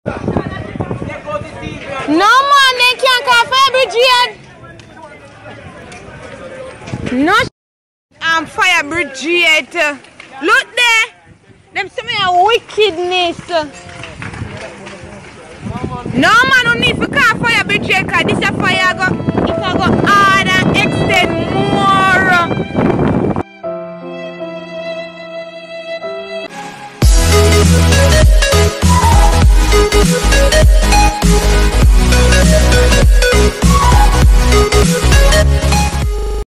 No man, they can't call Fire Brigade. No, I'm Fire Brigade. Look there. Them say me a wickedness. No man, don't need to call Fire Brigade because this a fire go, it can go hard and extend more.